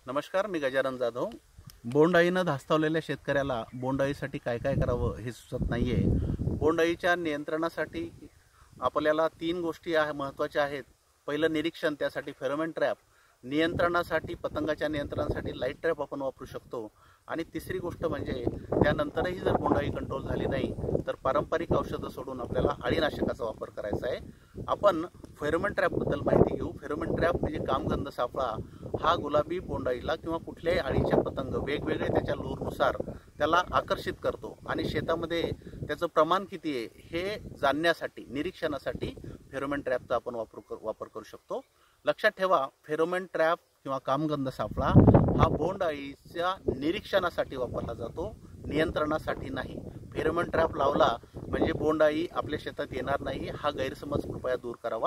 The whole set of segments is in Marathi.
नमस्कार, मी गजानन जाधव. बोंडअळीनं धास्तावलेल्या शेतकऱ्याला बोंडअळीसाठी काय काय करावं हे सुचत नाहीये. बोंडअळीच्या नियंत्रणासाठी आपल्याला 3 गोष्टी महत्त्वाच्या आहेत. पहिलं निरीक्षण, त्यासाठी फेरोमोन ट्रॅप. नियंत्रणासाठी, पतंगाच्या नियंत्रणासाठी लाईट ट्रॅप आपण वापरू शकतो. आणि तिसरी गोष्ट म्हणजे त्यानंतरही जर बोंडअळी कंट्रोल झाली नाही तर पारंपरिक औषधं सोडून आपल्याला अळीनाशकाचा वापर करायचा आहे. आपण फेरोमोन ट्रॅपबद्दल माहिती घेऊ. फेरोमोन ट्रॅप म्हणजे कामगंध सापळा. हा गुलाबी बोंडअळीला किंवा कुठल्याही अळीचे पतंग वेगवेगळे त्याच्या लूरनुसार त्याला आकर्षित करतो आणि शेतामध्ये त्याचं प्रमाण किती आहे हे जाणण्यासाठी, निरीक्षणासाठी फेरोमोन ट्रॅपचा आपण वापर करू शकतो. लक्षात ठेवा, फेरोमोन ट्रॅप किंवा कामगंध सापळा हा बोंडअळीच्या निरीक्षणासाठी वापरला जातो, नियंत्रणासाठी नाही. फेरोमोन ट्रॅप लावला म्हणजे बोंडअळी आपल्या शेतात येणार नाही, हा गैरसमज कृपया दूर करावा.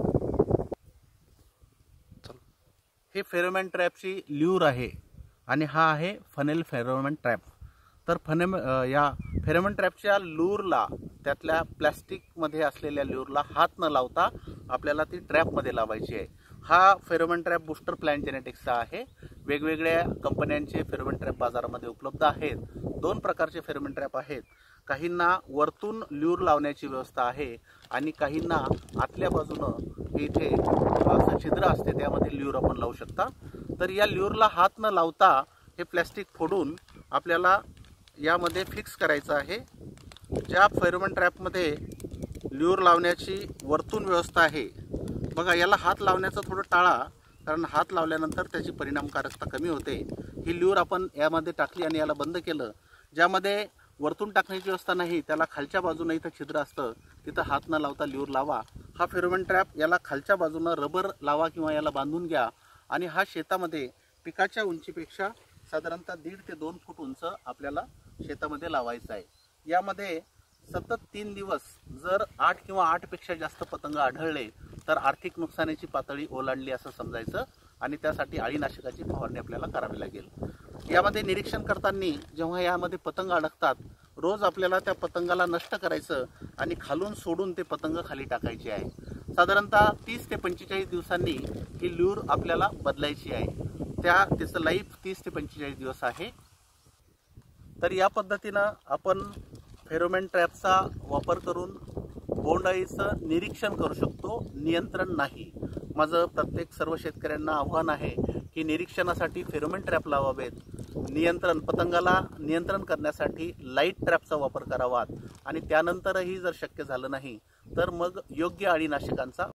हे फेरोमोन ट्रॅपची ल्यूर आहे आणि हा आहे फनेल फेरोमोन ट्रॅप. तर या फेरोमोन ट्रॅपच्या लूरला, त्यातल्या प्लॅस्टिकमध्ये असलेल्या लूरला हात न लावता आपल्याला ती ट्रॅपमध्ये लावायची आहे. हा फेरोमोन ट्रॅप बूस्टर प्लॅन जेनेटिक्सचा आहे. वेगवेगळ्या कंपन्यांचे फेरोमोन ट्रॅप बाजारामध्ये उपलब्ध आहेत. 2 प्रकारचे फेरोमोन ट्रॅप आहेत. काहींना वरतून ल्यूर लावण्याची व्यवस्था आहे आणि काहींना आतल्या बाजूनं इथे असं छिद्र असते, त्यामध्ये ल्यूर आपण लावू शकता. तर या ल्यूरला हात न लावता हे प्लॅस्टिक फोडून आपल्याला यामध्ये फिक्स करायचं आहे. ज्या फेरोमोन ट्रॅपमध्ये ल्यूर लावण्याची वरतून व्यवस्था आहे बघा, याला हात लावण्याचं थोडं टाळा, कारण हात लावल्यानंतर त्याची परिणामकारकता कमी होते. ही ल्यूर आपण यामध्ये टाकली आणि याला बंद केलं. ज्यामध्ये वरतून टाकण्याची व्यवस्था नाही त्याला खालच्या बाजूने इथं छिद्र असतं, तिथं हात न लावता ल्यूर लावा. हा फेरोमोन ट्रॅप याला खालच्या बाजूनं रबर लावा किंवा याला बांधून घ्या आणि हा शेतामध्ये पिकाच्या उंचीपेक्षा साधारणतः 1.5 ते 2 फूट उंच आपल्याला शेतामध्ये लावायचा आहे. यामध्ये सतत 3 दिवस जर 8 किंवा 8 पेक्षा जास्त पतंग आढळले तर आर्थिक नुकसानीची पातळी ओलांडली असं समजायचं आणि त्यासाठी अळीनाशकाची फवारणी आपल्याला करावी लागेल. यामध्ये निरीक्षण करताना जेव्हा यामध्ये पतंग अडकतात, रोज आपल्याला त्या पतंगाला नष्ट करायचं आणि खालून सोडून ते पतंग खाली टाकायचे आहे. साधारणतः 30 ते 45 दिवसांनी ही ल्यूर आपल्याला बदलायची आहे. त्याचं लाईफ 30 ते 45 दिवस आहे. तर या पद्धतीनं आपण फेरोमोन ट्रॅपचा वापर करून बोंडअळीचं निरीक्षण करू शकतो, नियंत्रण नाही. माझं सर्व शेतकऱ्यांना आव्हान आहे की निरीक्षणासाठी फेरोमोन ट्रॅप लावावेत, पतंगाला नियंत्रण करण्यासाठी लाईट ट्रॅपचा वापर करावा आणि त्यानंतरही जर शक्य झालं नाही तर मग योग्य अळीनाशकांचा